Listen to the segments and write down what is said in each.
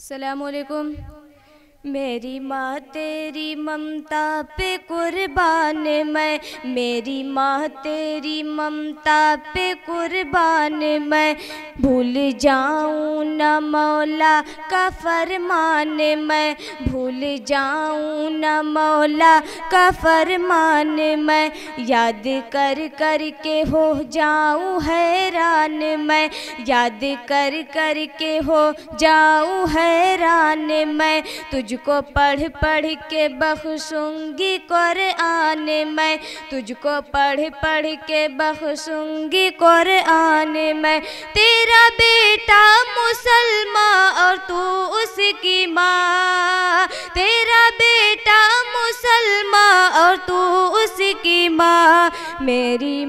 अस्सलामुअलैकुम। मेरी माँ तेरी ममता पे कुर्बान मैं, मेरी माँ तेरी ममता पे कुर्बान मैं। भूल जाऊँ न मौला का फरमान मैं, भूल जाऊँ न मौला का फरमान मैं। याद कर कर के हो जाऊँ हैरान मैं, याद कर कर के हो जाऊँ हैरान मैं। तुझको पढ़ पढ़ के बख्शूंगी कुरआन मैं, तुझको पढ़ पढ़ के बख्शूंगी कुरआन मैं। तेरा बेटा मुसलमान और तू उसकी माँ, तेरा बेटा मुसलमान और तू उसकी माँ। मेरी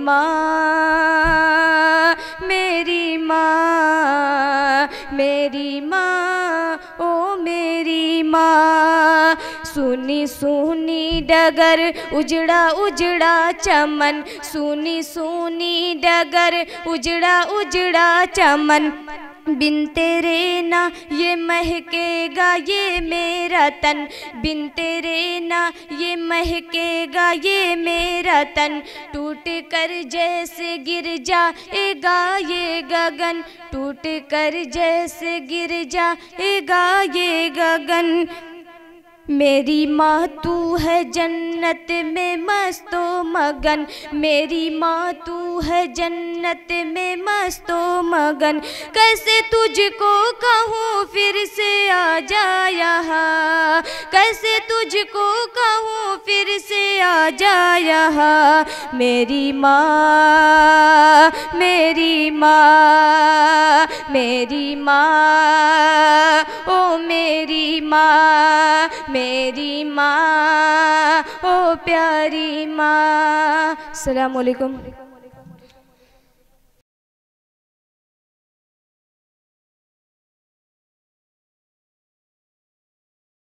माँ, मेरी माँ, मेरी माँ, ओ मेरी माँ। सुनी सुनी डगर उजड़ा उजड़ा चमन, सुनी सुनी डगर उजड़ा उजड़ा चमन। बिन तेरे ना ये महकेगा ये मेरा तन, बिन तेरे ना ये महकेगा ये मेरा तन। टूट कर जैसे गिर जाएगा ये गगन, टूट कर जैसे गिर जाएगा ये गगन। मेरी माँ तू है जन्नत में मस्तो मगन, मेरी माँ तू है जन्नत में मस्तो मगन। कैसे तुझको कहूँ फिर से आ जा यहाँ, कैसे तुझको कहूँ फिर से आ जा यहाँ। मेरी माँ, मेरी माँ, मेरी माँ, ओ मेरी माँ, मेरी माँ, ओ प्यारी माँ। अस्सलामुअलैकुम।